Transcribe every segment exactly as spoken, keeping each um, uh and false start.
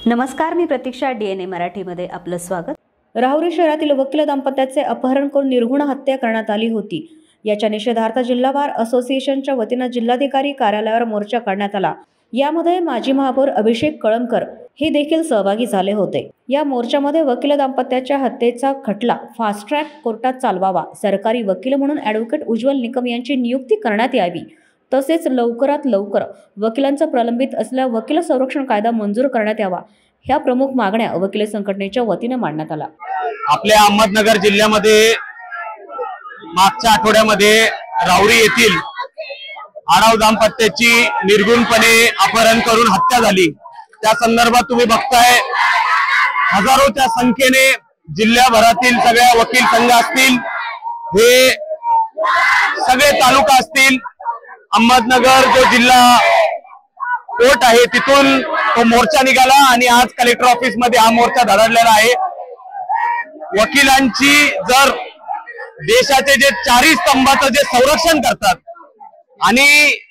नमस्कार, मी प्रतीक्षा. डीएनए मराठीमध्ये आपलं स्वागत. राहुरी शहरातील वकील दाम्पत्याचे अपहरण करून निर्घुण हत्या करण्यात आली होती. याच्या निषेधार्थ जिल्हा बार असोसिएशनच्या वतीनं जिल्हाधिकारी कार्यालयावर मोर्चा काढण्यात आला. यामध्ये माजी महापौर अभिषेक कळमकर हे देखील सहभागी झाले होते. या मोर्चामध्ये वकील दाम्पत्याच्या हत्येचा खटला फास्ट ट्रॅक कोर्टात चालवावा, सरकारी वकील म्हणून ॲडव्होकेट उज्ज्वल निकम यांची नियुक्ती करण्यात यावी, तसेच लवकरात लवकर वकिलांचा प्रलंबित असलेला वकील संरक्षण कायदा मंजूर करण्यात यावा, ह्या प्रमुख मागण्या वकील संघटनेच्या वतीने मांडण्यात आल्या. आपल्या अहमदनगर जिल्ह्यामध्ये मागच्या आठवड्यामध्ये राहुरी येथील आडाव दाम्पत्याची निर्गुणपणे अपहरण करून हत्या झाली. त्या संदर्भात तुम्ही बघताय हजारोच्या संख्येने जिल्ह्याभरातील सगळ्या वकील संघ असतील, हे सगळे तालुका असतील, अहमदनगर जो जिल्हा कोर्ट आहे तिथून तो मोर्चा निघाला आणि आज कलेक्टर ऑफिस मध्ये हा मोर्चा धडकलेला आहे. वकिलांची जर देशाचे जे चारही स्तंभाचं जे संरक्षण करतात आणि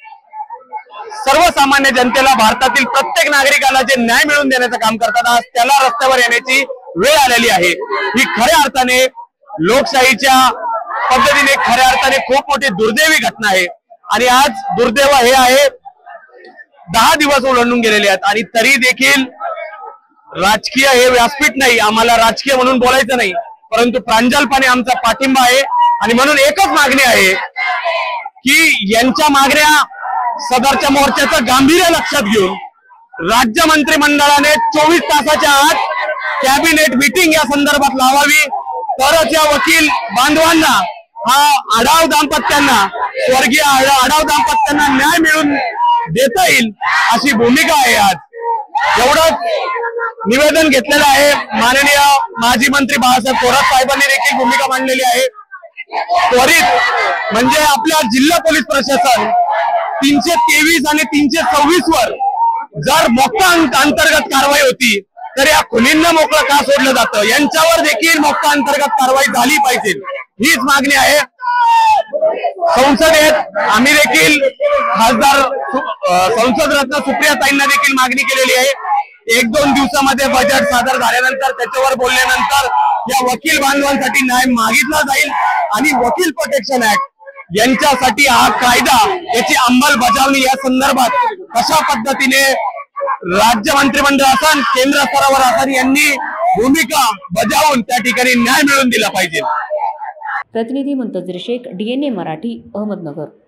सर्वसामान्य जनतेला, भारतातील प्रत्येक नागरिकाला जे न्याय मिळवून देण्याचं काम करतात, आज त्याला रस्त्यावर येण्याची वेळ आलेली आहे. ही खऱ्या अर्थाने लोकशाहीच्या पद्धतीने खऱ्या अर्थाने खूप मोठी दुर्दैवी घटना आहे. आणि आज दुर्दैव हे आहे, दहा दिवस ओलांडून गेलेले आहेत आणि तरी देखील राजकीय हे व्यासपीठ नाही, आम्हाला राजकीय म्हणून बोलायचं नाही, परंतु प्रांजलपणे आमचा पाठिंबा आहे. आणि म्हणून एकच मागणी आहे की यांच्या मागण्या सदरच्या मोर्चाचं गांभीर्य लक्षात घेऊन राज्य मंत्रिमंडळाने चोवीस तासाच्या आत कॅबिनेट मीटिंग या संदर्भात लावावी, तरच या वकील बांधवांना, हा आडाव दाम्पत्यांना, स्वर्गीय आडाव दाम्पत्यांना न्याय मिळून देता येईल, अशी भूमिका आहे. आज एवढंच निवेदन घेतलेलं आहे. माननीय माजी मंत्री बाळासाहेब थोरात साहेबांनी देखील भूमिका मांडलेली आहे. त्वरित म्हणजे आपल्या जिल्हा पोलीस प्रशासन तीनशे तेवीस आणि तीनशे सव्वीस वर जर मोक्का अंतर्गत कारवाई होती तर या खुनींना मोकळं का सोडलं जातं, यांच्यावर देखील मोक्का अंतर्गत कारवाई झाली पाहिजे, हीच मागणी आहे. संसदेत आम्ही देखील खासदार संसद रत्न सुप्रियाताईंना देखील मागणी केलेली आहे. एक दोन दिवसामध्ये बजेट सादर झाल्यानंतर त्याच्यावर बोलल्यानंतर या वकील बांधवांसाठी न्याय मागितला जाईल आणि वकील प्रोटेक्शन ऍक्ट यांच्यासाठी हा कायदा, याची अंमलबजावणी या संदर्भात कशा पद्धतीने राज्य मंत्रिमंडळ असन, केंद्र स्तरावर असन, यांनी भूमिका बजावून त्या ठिकाणी न्याय मिळवून दिला पाहिजे. प्रतिनिधी मुंतजर शेख, डीएनए मराठी, अहमदनगर.